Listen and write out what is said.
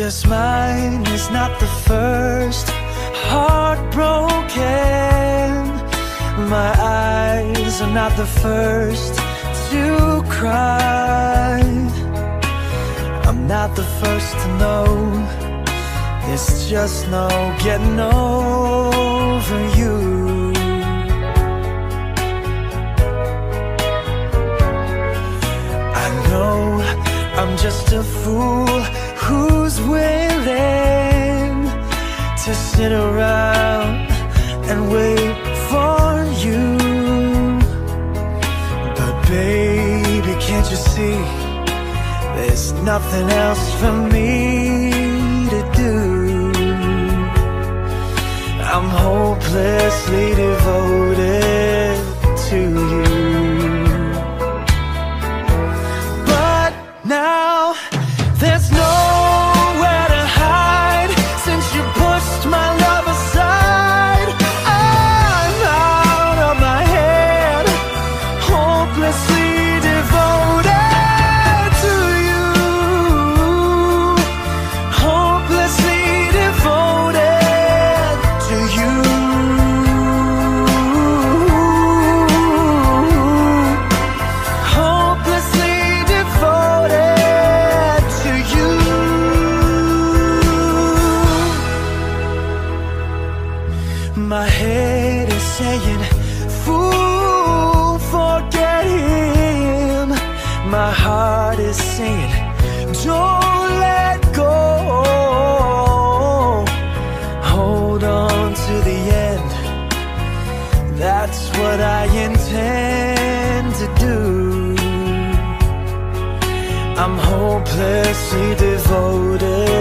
Just mine is not the first heartbroken. My eyes are not the first to cry. I'm not the first to know. There's just no getting over you. I know I'm just a fool who's willing to sit around and wait for you. But baby, can't you see, there's nothing else for me to do. I'm hopelessly devoted to you. But now there's nowhere to hide since you pushed my love aside. I'm out of my head, hopelessly devoted to you. Hopelessly devoted to you. Hopelessly devoted to you. My head is saying, fool, forget him. My heart is saying, don't let go. Hold on to the end. That's what I intend to do. I'm hopelessly devoted